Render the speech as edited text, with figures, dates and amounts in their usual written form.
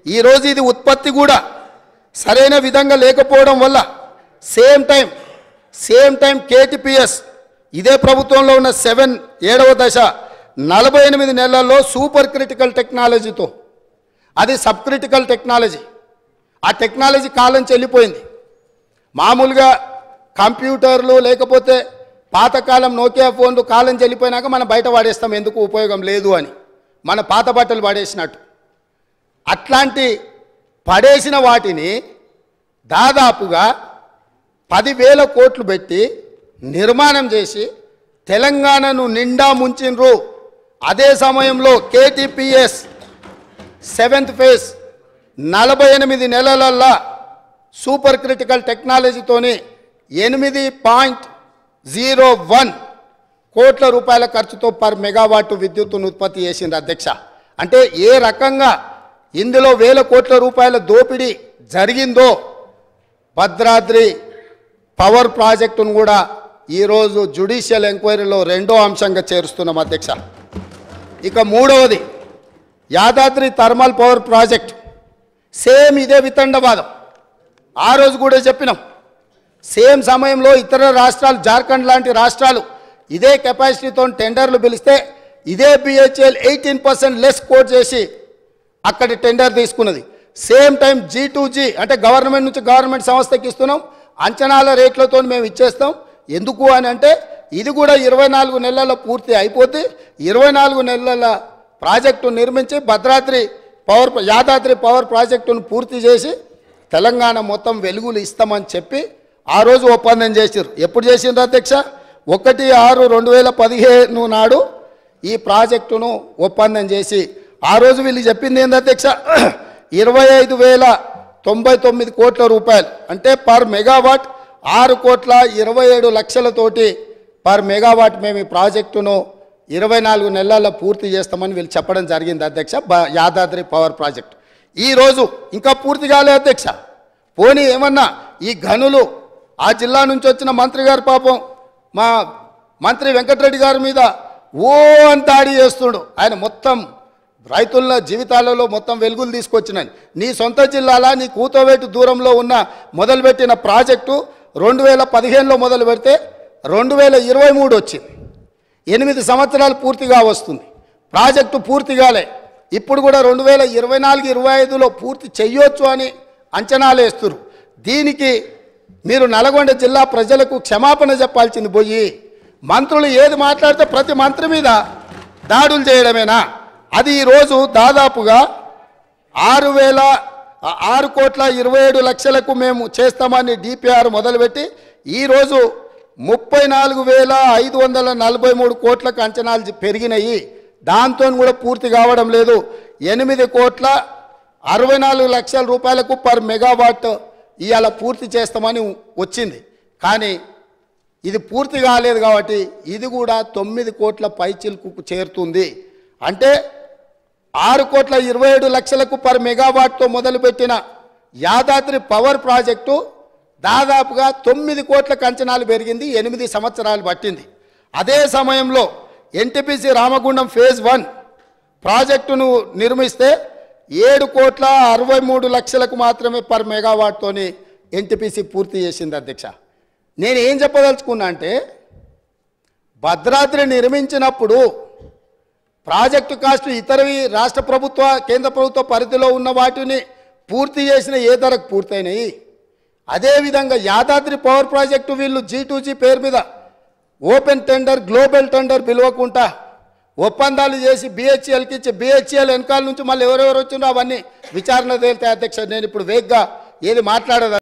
ఈరోజు ఇది ఉత్పత్తి కూడా సరైన విధంగా లేకపోవడం వల్ల సేమ్ టైం కేటీపీఎస్ ఇదే ప్రభుత్వంలో ఉన్న 7వ దశ 48 నెలల్లో సూపర్ క్రిటికల్ టెక్నాలజీతో, అది సబ్ క్రిటికల్ టెక్నాలజీ, ఆ టెక్నాలజీ కాలం చెల్లిపోయింది. మామూలుగా కంప్యూటర్లు లేకపోతే పాతకాలం నోకియా ఫోన్లు కాలం చెల్లిపోయినాక మనం బయట వాడేస్తాం, ఎందుకు ఉపయోగం లేదు అని, మన పాత బట్టలు పడేసినట్టు. అట్లాంటి పడేసిన వాటిని దాదాపుగా 10,000 కోట్లు పెట్టి నిర్మాణం చేసి తెలంగాణను నిండా ముంచిన్రు. అదే సమయంలో కేటీపీఎస్ 7th ఫేజ్ 48 నెలలల్లా సూపర్ క్రిటికల్ టెక్నాలజీతోని 8.01 కోట్ల రూపాయల ఖర్చుతో పర్ మెగావాట్ విద్యుత్తును ఉత్పత్తి చేసింది అధ్యక్ష. అంటే ఏ రకంగా ఇందులో 1000 కోట్ల రూపాయల దోపిడీ జరిగిందో భద్రాద్రి పవర్ ప్రాజెక్టును కూడా ఈరోజు జ్యుడిషియల్ ఎంక్వైరీలో 2వ అంశంగా చేరుస్తున్నాం అధ్యక్ష. ఇక 3వది Yadadri thermal power project, same ఇదే వితండవాదం. ఆ రోజు కూడా చెప్పినాం, సేమ్ సమయంలో ఇతర రాష్ట్రాలు, జార్ఖండ్ లాంటి రాష్ట్రాలు ఇదే కెపాసిటీతో టెండర్లు పిలిస్తే ఇదే బిహెచ్ఎల్ 18% లెస్ కోట్ చేసి అక్కడ టెండర్ తీసుకున్నది. సేమ్ టైం G2G అంటే గవర్నమెంట్ నుంచి గవర్నమెంట్ సంస్థకి ఇస్తున్నాం, అంచనాల రేట్లతో మేము ఇచ్చేస్తాం. ఎందుకు అని అంటే ఇది కూడా 24 నెలల్లో పూర్తి అయిపోతే 24 నెలల ప్రాజెక్టు నిర్మించి యాదాద్రి పవర్ ప్రాజెక్టును పూర్తి చేసి తెలంగాణ మొత్తం వెలుగులు ఇస్తామని చెప్పి ఆ రోజు ఒప్పందం చేశారు. ఎప్పుడు చేసిండ్రు అధ్యక్ష? 1/6/2015 నాడు ఈ ప్రాజెక్టును ఒప్పందం చేసి ఆ రోజు వీళ్ళు చెప్పింది ఏంది అధ్యక్ష? 25,099 కోట్ల రూపాయలు, అంటే పర్ మెగావాట్ 6,27,00,000తోటి పర్ మెగావాట్ మేము ఈ ప్రాజెక్టును 24 నెలల్లో పూర్తి చేస్తామని వీళ్ళు చెప్పడం జరిగింది అధ్యక్ష. యాదాద్రి పవర్ ప్రాజెక్టు ఈరోజు ఇంకా పూర్తి కాలే అధ్యక్ష. పోనీ ఏమన్నా ఈ గనులు ఆ జిల్లా నుంచి వచ్చిన మంత్రి గారు పాపం మా మంత్రి వెంకటరెడ్డి గారి మీద ఓ అని దాడి చేస్తుడు. ఆయన మొత్తం రైతుల జీవితాలలో మొత్తం వెలుగులు తీసుకొచ్చినాయి. నీ సొంత జిల్లాలా నీ కూతవేటు దూరంలో ఉన్న మొదలుపెట్టిన ప్రాజెక్టు 2015లో మొదలు పెడితే 2023 వచ్చింది. 8 సంవత్సరాలు పూర్తిగా వస్తుంది, ప్రాజెక్టు పూర్తి కాలే. ఇప్పుడు కూడా 2024-25లో పూర్తి చెయ్యొచ్చు అని అంచనాలు వేస్తున్నారు. దీనికి మీరు నల్గొండ జిల్లా ప్రజలకు క్షమాపణ చెప్పాల్సింది పోయి మంత్రులు ఏది మాట్లాడితే ప్రతి మంత్రి మీద దాడులు చేయడమేనా? అది ఈరోజు దాదాపుగా 6,27,00,000కు మేము చేస్తామని డిపిఆర్ మొదలుపెట్టి ఈరోజు 34,543 కోట్లకు అంచనాలు పెరిగినాయి. దాంతో కూడా పూర్తి కావడం లేదు. 8,64,00,000 రూపాయలకు పర్ మెగావాట్ ఇవాళ పూర్తి చేస్తామని వచ్చింది. కానీ ఇది పూర్తి కాలేదు కాబట్టి ఇది కూడా 9 కోట్ల పైచిల్కు చేరుతుంది. అంటే 6,27,00,000కు పర్ మెగావాట్తో మొదలుపెట్టిన యాదాద్రి పవర్ ప్రాజెక్టు దాదాపుగా 9 కోట్లకు అంచనాలు పెరిగింది, 8 సంవత్సరాలు పట్టింది. అదే సమయంలో ఎన్టీపీసీ రామగుండం ఫేజ్ 1 ప్రాజెక్టును నిర్మిస్తే 7,63,00,000కు మాత్రమే పర్ మెగావాట్తోని ఎన్టీపీసీ పూర్తి చేసింది అధ్యక్ష. నేను ఏం చెప్పదలుచుకున్నా అంటే భద్రాద్రి నిర్మించినప్పుడు ప్రాజెక్టు కాస్ట్ ఇతరవి రాష్ట్ర ప్రభుత్వ కేంద్ర ప్రభుత్వ పరిధిలో ఉన్న వాటిని పూర్తి చేసిన ఏ ధరకు పూర్తయినాయి. అదేవిధంగా యాదాద్రి పవర్ ప్రాజెక్టు వీళ్ళు G2G పేరు మీద ఓపెన్ టెండర్ గ్లోబల్ టెండర్ పిలవకుండా ఒప్పందాలు చేసి బిహెచ్ఎల్కి ఇచ్చి బిహెచ్ఎల్ వెనకాల నుంచి మళ్ళీ ఎవరెవరు వచ్చిందో అవన్నీ విచారణ తేలితే అధ్యక్ష. నేను ఇప్పుడు వేగ్గా ఏది మాట్లాడదు.